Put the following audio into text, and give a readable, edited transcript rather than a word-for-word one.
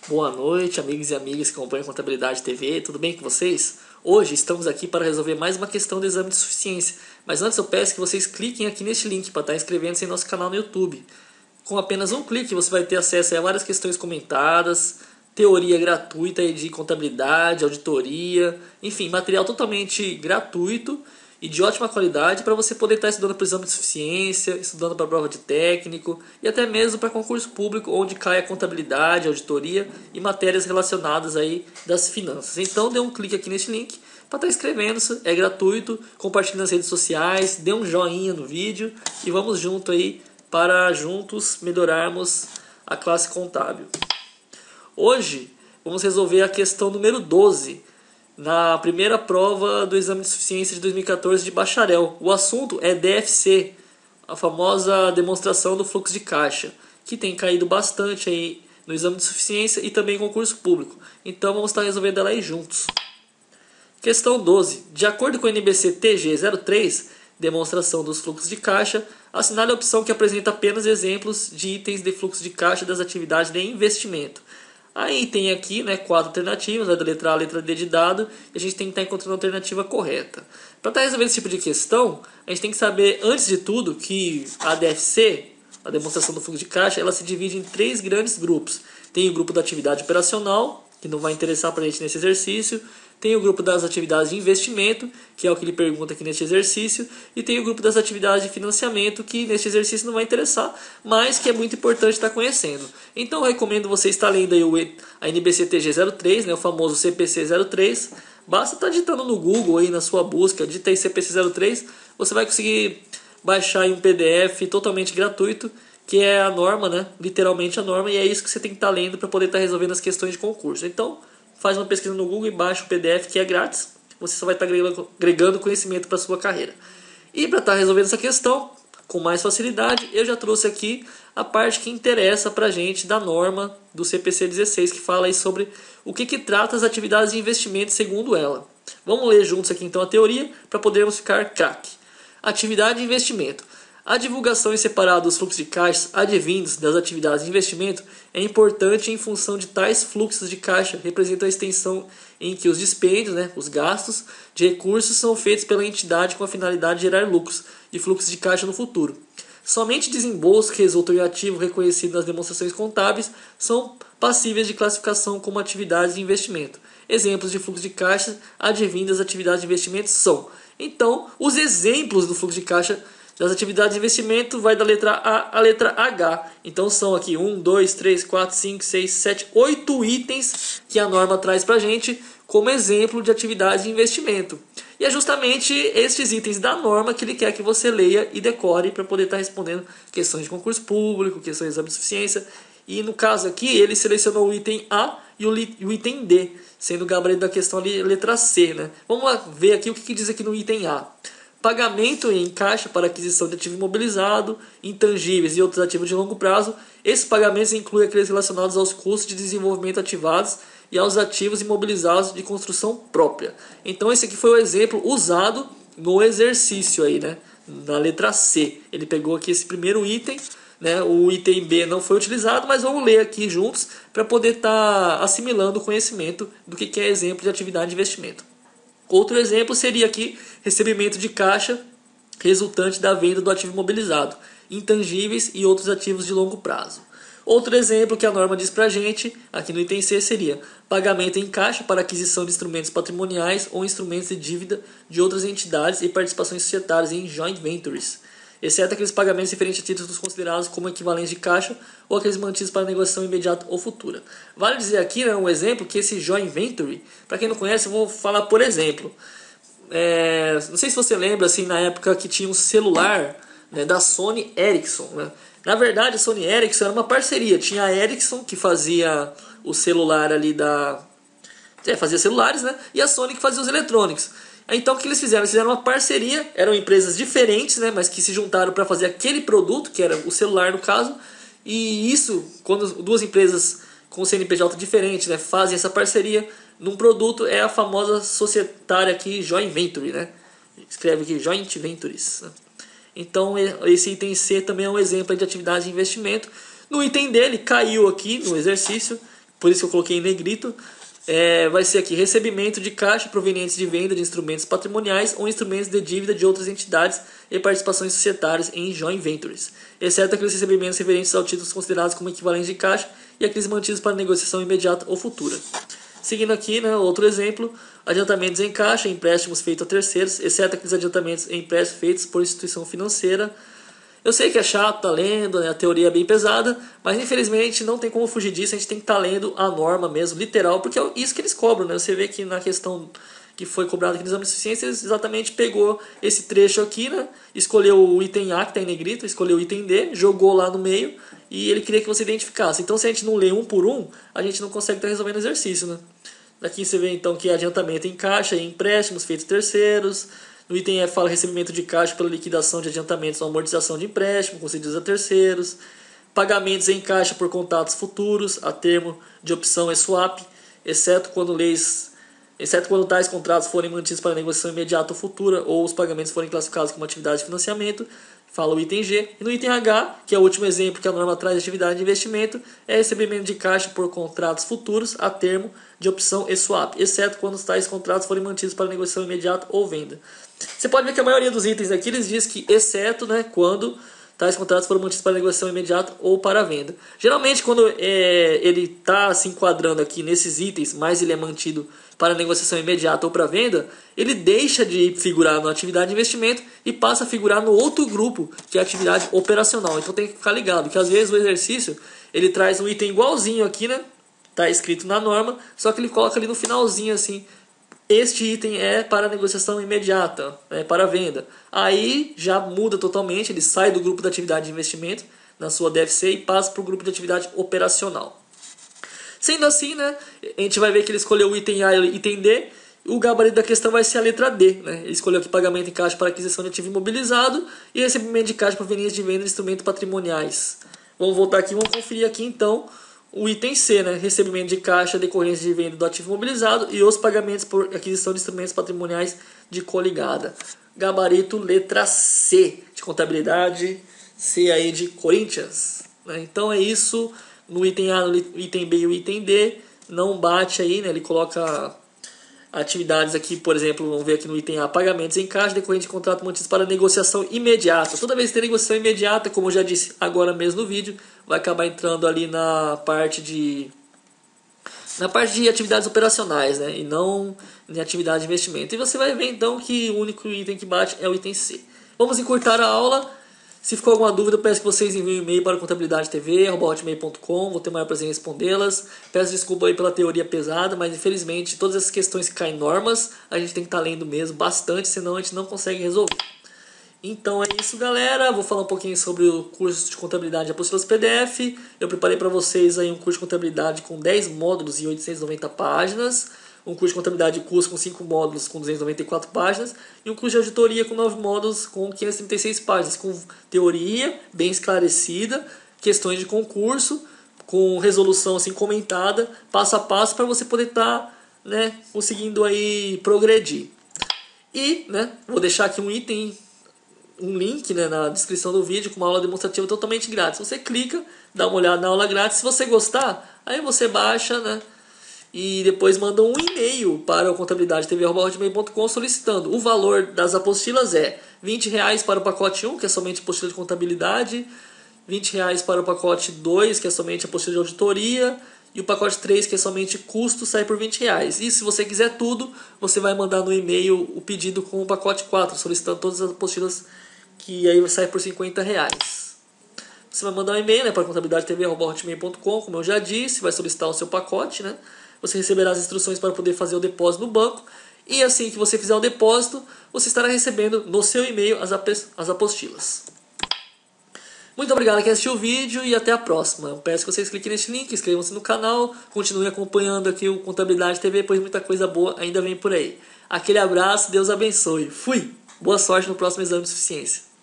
Boa noite, amigos e amigas que acompanham Contabilidade TV, tudo bem com vocês? Hoje estamos aqui para resolver mais uma questão do exame de suficiência, mas antes eu peço que vocês cliquem aqui neste link para estar inscrevendo-se em nosso canal no YouTube. Com apenas um clique você vai ter acesso a várias questões comentadas, teoria gratuita de contabilidade, auditoria, enfim, material totalmente gratuito e de ótima qualidade para você poder estar estudando para o exame de suficiência, estudando para a prova de técnico e até mesmo para concurso público onde cai a contabilidade, auditoria e matérias relacionadas aí das finanças. Então dê um clique aqui neste link para estar inscrevendo-se, é gratuito, compartilhe nas redes sociais, dê um joinha no vídeo e vamos junto aí para juntos melhorarmos a classe contábil. Hoje vamos resolver a questão número 12, na primeira prova do exame de suficiência de 2014 de bacharel. O assunto é DFC, a famosa demonstração do fluxo de caixa, que tem caído bastante aí no exame de suficiência e também em concurso público. Então vamos estar resolvendo ela aí juntos. Questão 12. De acordo com o NBC TG 03, demonstração dos fluxos de caixa, assinale a opção que apresenta apenas exemplos de itens de fluxo de caixa das atividades de investimento. Aí tem aqui 4 alternativas, da letra A à letra D de dado, e a gente tem que estar encontrando a alternativa correta. Para estar resolvendo esse tipo de questão, a gente tem que saber, antes de tudo, que a DFC, a demonstração do fluxo de caixa, ela se divide em 3 grandes grupos. Tem o grupo da atividade operacional, que não vai interessar para a gente nesse exercício. Tem o grupo das atividades de investimento, que é o que ele pergunta aqui neste exercício. E tem o grupo das atividades de financiamento, que neste exercício não vai interessar, mas que é muito importante estar conhecendo. Então eu recomendo você estar lendo aí a NBC-TG 03, o famoso CPC 03. Basta estar digitando no Google, aí na sua busca, digita aí CPC 03, você vai conseguir baixar aí um PDF totalmente gratuito, que é a norma, literalmente a norma, e é isso que você tem que estar lendo para poder estar resolvendo as questões de concurso. Então, faz uma pesquisa no Google e baixa o PDF, que é grátis. Você só vai estar agregando conhecimento para a sua carreira. E para estar resolvendo essa questão com mais facilidade, eu já trouxe aqui a parte que interessa para a gente da norma do CPC 16, que fala aí sobre o que trata as atividades de investimento segundo ela. Vamos ler juntos aqui então a teoria para podermos ficar craque. Atividade de investimento. A divulgação em separado dos fluxos de caixa advindos das atividades de investimento é importante em função de tais fluxos de caixa representam a extensão em que os dispêndios, os gastos de recursos são feitos pela entidade com a finalidade de gerar lucros e fluxos de caixa no futuro. Somente desembolsos que resultam em ativo reconhecido nas demonstrações contábeis são passíveis de classificação como atividades de investimento. Exemplos de fluxo de caixa advindas das atividades de investimento são, então, os exemplos do fluxo de caixa das atividades de investimento vai da letra A à letra H. Então são aqui 1, 2, 3, 4, 5, 6, 7, 8 itens que a norma traz para a gente como exemplo de atividade de investimento. E é justamente estes itens da norma que ele quer que você leia e decore para poder estar respondendo questões de concurso público, questões de exame de suficiência. E no caso aqui ele selecionou o item A e o item D, sendo o gabarito da questão ali letra C. Vamos lá ver aqui o que diz aqui no item A. Pagamento em caixa para aquisição de ativo imobilizado, intangíveis e outros ativos de longo prazo. Esses pagamentos incluem aqueles relacionados aos custos de desenvolvimento ativados e aos ativos imobilizados de construção própria. Então esse aqui foi o exemplo usado no exercício aí, na letra C. Ele pegou aqui esse primeiro item, o item B não foi utilizado, mas vamos ler aqui juntos para poder estar assimilando o conhecimento do que é exemplo de atividade de investimento. Outro exemplo seria aqui recebimento de caixa resultante da venda do ativo imobilizado, intangíveis e outros ativos de longo prazo. Outro exemplo que a norma diz para a gente, aqui no item C, seria pagamento em caixa para aquisição de instrumentos patrimoniais ou instrumentos de dívida de outras entidades e participações societárias em joint ventures, exceto aqueles pagamentos referentes a títulos considerados como equivalentes de caixa ou aqueles mantidos para negociação imediata ou futura. Vale dizer aqui um exemplo que esse joint venture, para quem não conhece, eu vou falar por exemplo. Não sei se você lembra, assim, na época que tinha um celular da Sony Ericsson. Na verdade, a Sony Ericsson era uma parceria. Tinha a Ericsson, que fazia o celular ali fazia celulares, e a Sony que fazia os eletrônicos. Então o que eles fizeram? Eles fizeram uma parceria, eram empresas diferentes, mas que se juntaram para fazer aquele produto, que era o celular no caso. E isso, quando duas empresas com CNPJ diferentes fazem essa parceria num produto, é a famosa societária aqui, joint venture. Escreve aqui, joint ventures. Então esse item C também é um exemplo de atividade de investimento. No item dele, caiu aqui no exercício por isso que eu coloquei em negrito. Vai ser aqui recebimento de caixa provenientes de venda de instrumentos patrimoniais ou instrumentos de dívida de outras entidades e participações societárias em joint ventures, exceto aqueles recebimentos referentes aos títulos considerados como equivalentes de caixa e aqueles mantidos para negociação imediata ou futura. Seguindo aqui, né, outro exemplo, adiantamentos em caixa, empréstimos feitos a terceiros, exceto aqueles adiantamentos em empréstimos feitos por instituição financeira. Eu sei que é chato estar lendo, né? A teoria é bem pesada, mas infelizmente não tem como fugir disso, a gente tem que estar lendo a norma mesmo, literal, porque é isso que eles cobram, né? Você vê que na questão que foi cobrada aqui no exame de suficiência, eles exatamente pegou esse trecho aqui, né? Escolheu o item A, que está em negrito, escolheu o item D, jogou lá no meio e ele queria que você identificasse. Então se a gente não lê um por um, a gente não consegue estar resolvendo o exercício, né? Aqui você vê então que é adiantamento em caixa e empréstimos feitos terceiros. No item F fala recebimento de caixa pela liquidação de adiantamentos ou amortização de empréstimo concedidos a terceiros. Pagamentos em caixa por contatos futuros, a termo de opção e swap, exceto quando tais contratos forem mantidos para negociação imediata ou futura ou os pagamentos forem classificados como atividade de financiamento. Fala o item G. E no item H, que é o último exemplo que a norma traz de atividade de investimento, é recebimento de caixa por contratos futuros a termo de opção e swap, exceto quando tais contratos forem mantidos para negociação imediata ou venda. Você pode ver que a maioria dos itens aqui eles diz que exceto, né, quando tais contratos foram mantidos para negociação imediata ou para venda. Geralmente quando ele está se enquadrando aqui nesses itens, mas ele é mantido para negociação imediata ou para venda, ele deixa de figurar na atividade de investimento e passa a figurar no outro grupo, que é a atividade operacional. Então tem que ficar ligado, que às vezes o exercício ele traz um item igualzinho aqui, né? Tá escrito na norma, só que ele coloca ali no finalzinho assim: este item é para negociação imediata, é para venda. Aí já muda totalmente, ele sai do grupo da atividade de investimento na sua DFC e passa para o grupo de atividade operacional. Sendo assim, né, a gente vai ver que ele escolheu o item A e o item D. O gabarito da questão vai ser a letra D. Né? Ele escolheu aqui pagamento em caixa para aquisição de ativo imobilizado e recebimento de caixa proveniente de venda de instrumentos patrimoniais. Vamos voltar aqui e vamos conferir aqui então o item C, né? Recebimento de caixa decorrência de venda do ativo imobilizado e os pagamentos por aquisição de instrumentos patrimoniais de coligada. Gabarito letra C de contabilidade, C aí de Corinthians. Né? Então é isso. No item A, no item B e o item D não bate aí, né? Ele coloca atividades aqui, por exemplo, vamos ver aqui no item A, pagamentos em caixa decorrente de contrato mantidos para negociação imediata. Toda vez que tem negociação imediata, como eu já disse agora mesmo no vídeo, vai acabar entrando ali na parte de atividades operacionais, né? E não em atividade de investimento. E você vai ver então que o único item que bate é o item C. Vamos encurtar a aula. Se ficou alguma dúvida, eu peço que vocês enviem um e-mail para contabilidadetv@hotmail.com. Vou ter maior prazer em respondê-las. Peço desculpa aí pela teoria pesada, mas infelizmente todas essas questões que caem normas, a gente tem que estar lendo mesmo bastante, senão a gente não consegue resolver. Então é isso, galera. Vou falar um pouquinho sobre o curso de contabilidade de apostilas PDF. Eu preparei para vocês aí um curso de contabilidade com 10 módulos e 890 páginas. Um curso de contabilidade de curso com 5 módulos com 294 páginas. E um curso de auditoria com 9 módulos com 536 páginas. Com teoria bem esclarecida, questões de concurso, com resolução assim comentada, passo a passo, para você poder estar, né, conseguindo aí progredir. E, né, vou deixar aqui um link, né, na descrição do vídeo com uma aula demonstrativa totalmente grátis. Você clica, dá uma olhada na aula grátis. Se você gostar, aí você baixa, né, e depois manda um e-mail para o contabilidadetv@hotmail.com solicitando. O valor das apostilas é R$20 para o pacote 1, que é somente apostila de contabilidade, R$20 para o pacote 2, que é somente apostila de auditoria, e o pacote 3, que é somente custo, sai por R$20. E se você quiser tudo, você vai mandar no e-mail o pedido com o pacote 4, solicitando todas as apostilas, que aí vai sair por R$50. Você vai mandar um e-mail, né, para contabilidadetv@hotmail.com, como eu já disse, vai solicitar o seu pacote, né? Você receberá as instruções para poder fazer o depósito no banco. E assim que você fizer o depósito, você estará recebendo no seu e-mail as apostilas. Muito obrigado quem assistiu o vídeo e até a próxima. Eu peço que vocês cliquem nesse link, inscrevam-se no canal, continuem acompanhando aqui o Contabilidade TV, pois muita coisa boa ainda vem por aí. Aquele abraço, Deus abençoe. Fui! Boa sorte no próximo exame de suficiência.